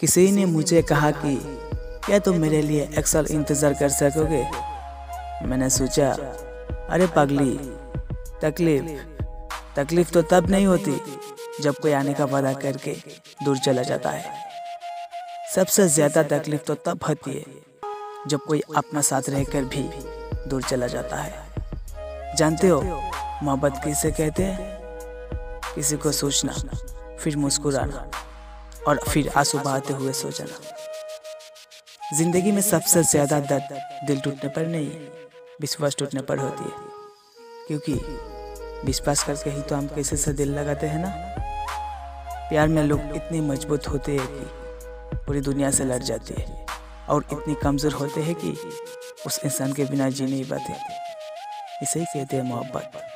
किसी ने मुझे कहा कि क्या तुम मेरे लिए 1 साल इंतज़ार कर सकोगे। मैंने सोचा, अरे पगली, तकलीफ तो तब नहीं होती जब कोई आने का वादा करके दूर चला जाता है। सबसे ज़्यादा तकलीफ तो तब होती है जब कोई अपना साथ रहकर भी दूर चला जाता है। जानते हो मोहब्बत किसे कहते हैं? किसी को सोचना, फिर मुस्कुराना और फिर आंसू बहाते हुए सो जाना। जिंदगी में सबसे ज़्यादा दर्द दिल टूटने पर नहीं, विश्वास टूटने पर होती है, क्योंकि विश्वास करके ही तो हम किसी से दिल लगाते हैं ना। प्यार में लोग इतने मजबूत होते हैं कि पूरी दुनिया से लड़ जाते हैं, और इतने कमज़ोर होते हैं कि उस इंसान के बिना जी नहीं पाते। इसे ही कहते हैं मोहब्बत।